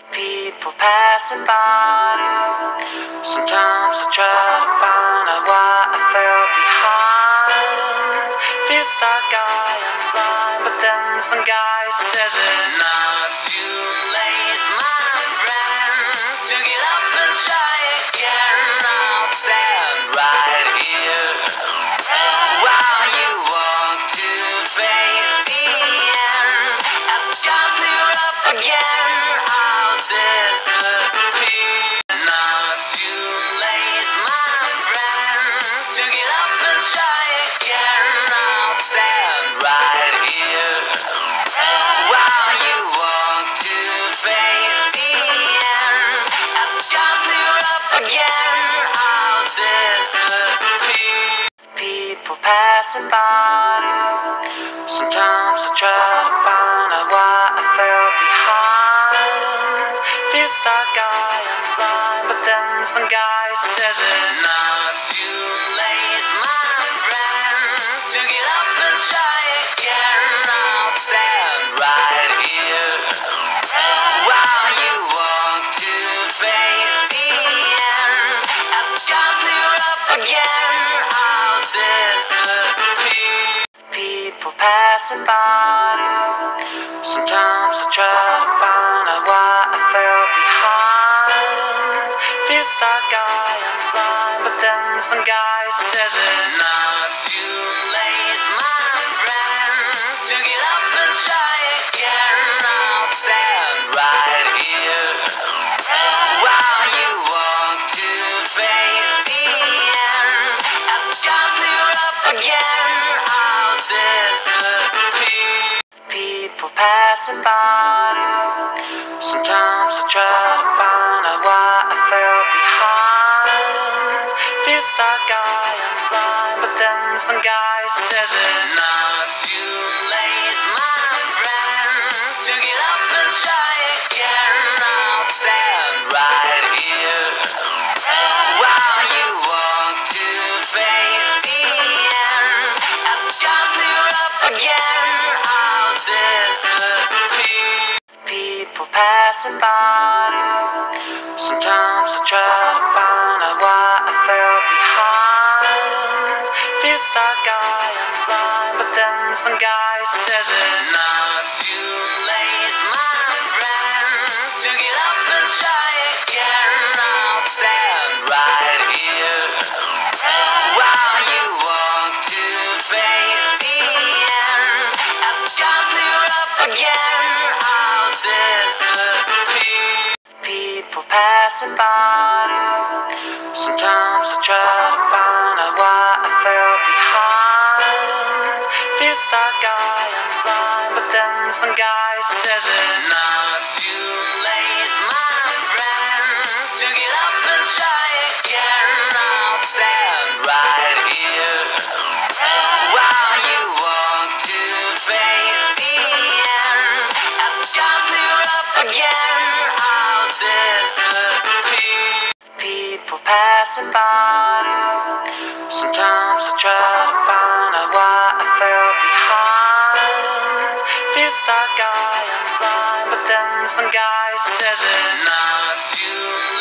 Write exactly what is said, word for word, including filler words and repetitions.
People passing by. Sometimes I try to find out why I fell behind. Feels like I am blind, but then some guy says it's not too late, my friend, to get up and try again. I'll stand right here while you walk to face the end. As the skies clear up again, I'll disappear. Not too late, my friend, to get up and try again. I'll stand right here while you walk to face the end. As the skies clear up again, I'll disappear. People passing by. Sometimes I try to find out why I fell behind. Feels like I am blind, but then some guy says it's not too late, my friend, to get up and try again. I'll stand right here while you walk to face the end. As the skies clear up again, I'll disappear. People passing by. Sometimes I try to find out why I fell behind. Feels like I am blind, but then some guy says it's not too late, my friend, to get up and try again. I'll stand right here while you walk to face the end. As the skies clear up again, I'll disappear. People passing by. Sometimes I try to find out why I fell behind. Feels like I am blind, but then some guy says it's not too late, my friend, to get up and try again. I'll stand right here while you walk to face the end. As the skies clear up again, I'll disappear. People passing by. Sometimes I try to find out why I fell behind. Feels like I am blind, but then some guy says it's not too late, my friend, to get up and try again. I'll stand right here while you walk to face the end. As the skies clear up again, I'll disappear. People passing by. Sometimes I try to find out why I fell behind. Feels like I am blind, but then some guy says it's not too late, my friend, to get up and try again. I'll stand right here while you walk to face the end. As the skies clear up again, I'll disappear. People passing by. Sometimes I try to find out why I fell behind. Feels like I am blind, but then some guy says it's not too